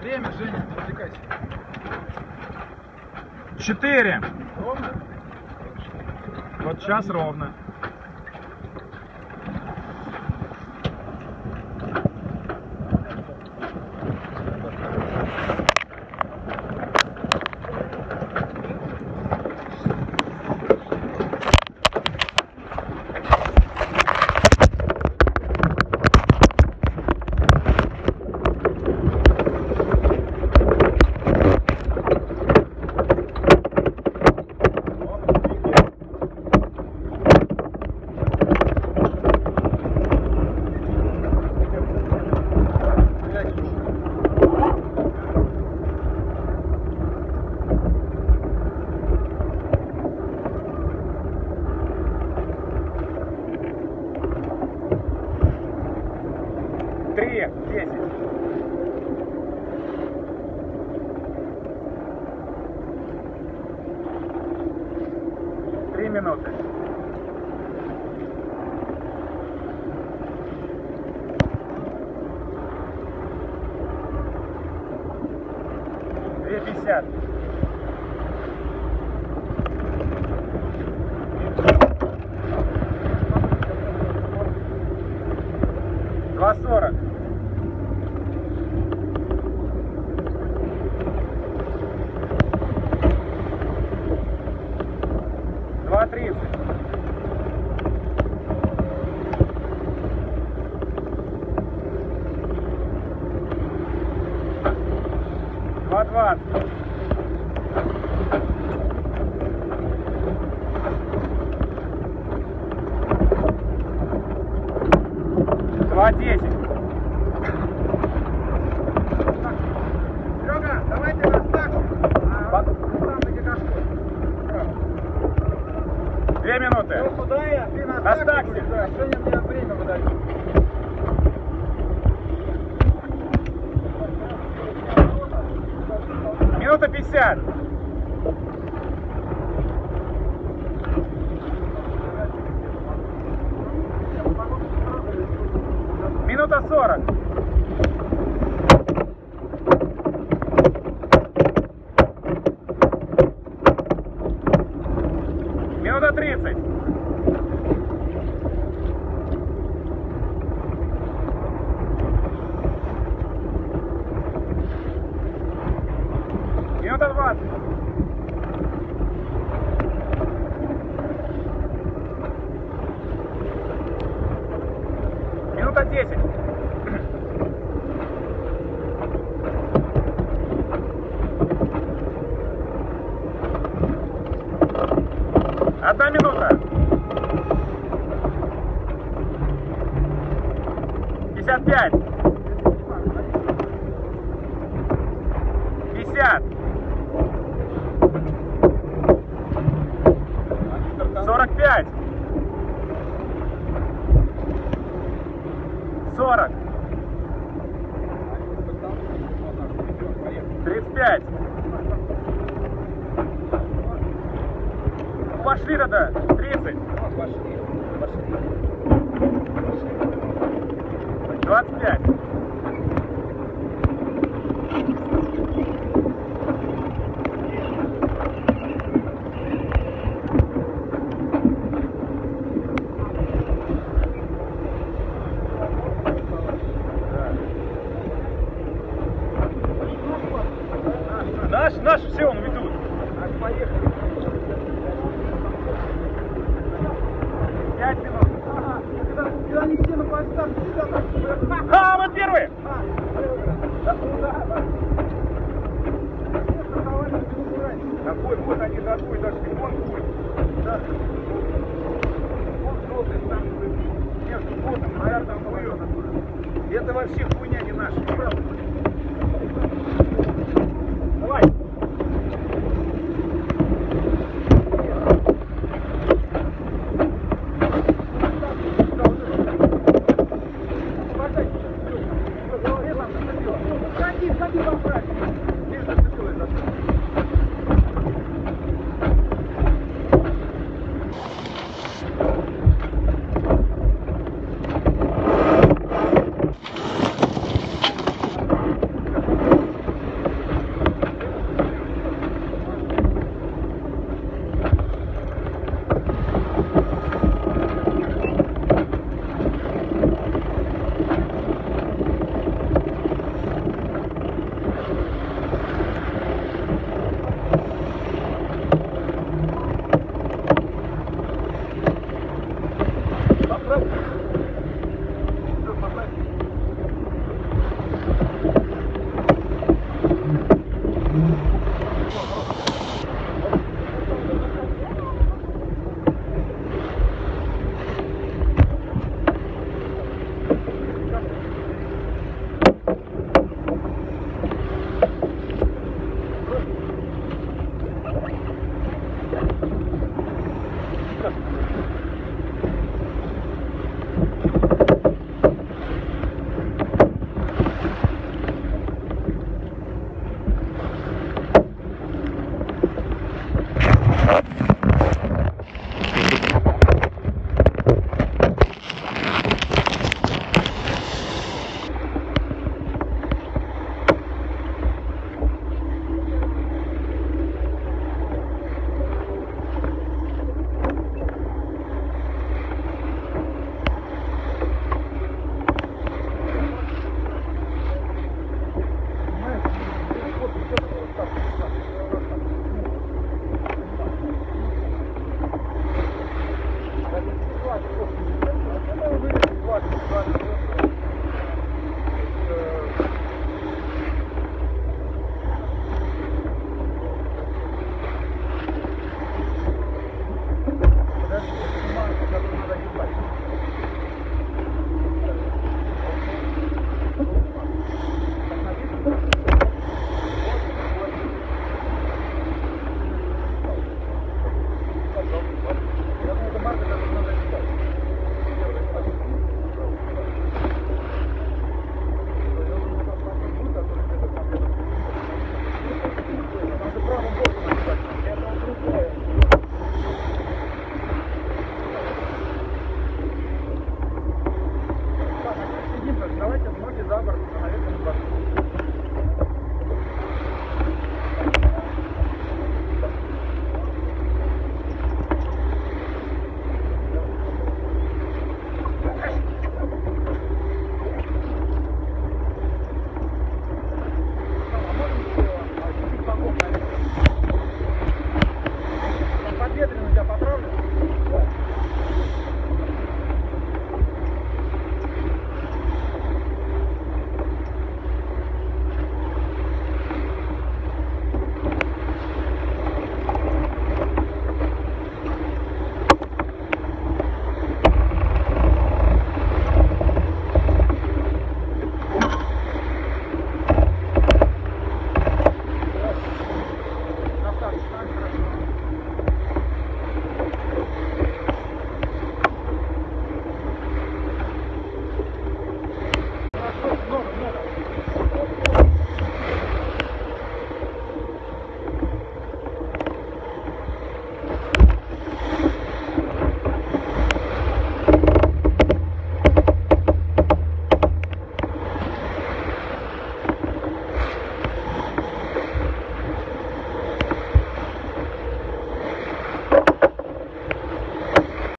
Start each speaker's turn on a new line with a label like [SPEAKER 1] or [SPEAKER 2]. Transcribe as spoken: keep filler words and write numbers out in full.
[SPEAKER 1] Время, Женя, не отвлекайся.
[SPEAKER 2] Четыре.
[SPEAKER 1] Ровно?
[SPEAKER 2] Вот сейчас ровно. Три, десять. Три минуты. Две пятьдесят. Два сорок. Два тридцать. Два двадцать. Два десять.
[SPEAKER 1] Серега, давайте нас так. А, там на гигашку.
[SPEAKER 2] Две минуты.
[SPEAKER 1] Ну, куда я? Ты нас
[SPEAKER 2] На
[SPEAKER 1] так.
[SPEAKER 2] такси.
[SPEAKER 1] Да, Женя мне время выдает.
[SPEAKER 2] Минута пятьдесят. Минута сорок. Минута тридцать. Минута двадцать. Минута десять. Одна минута. Пятьдесят пять. Пятьдесят. Сорок пять. Сорок. Тридцать пять. Пошли тогда. Тридцать. Двадцать пять. Наш, наш, все, он ведут.
[SPEAKER 1] Поехали.
[SPEAKER 2] Пять минут.
[SPEAKER 1] Ага, когда, когда они все на плацдарме сидят, так,
[SPEAKER 2] А, мы первые.
[SPEAKER 1] а, да, да, да.
[SPEAKER 2] Какой, вот они до твой дошли, вон твой.
[SPEAKER 1] Да.
[SPEAKER 2] Вон желтый, там между ботом и стартом плывет. Это вообще хуйня не наша. Давай.
[SPEAKER 1] Ходи, ходи, поправь.
[SPEAKER 3] Пока.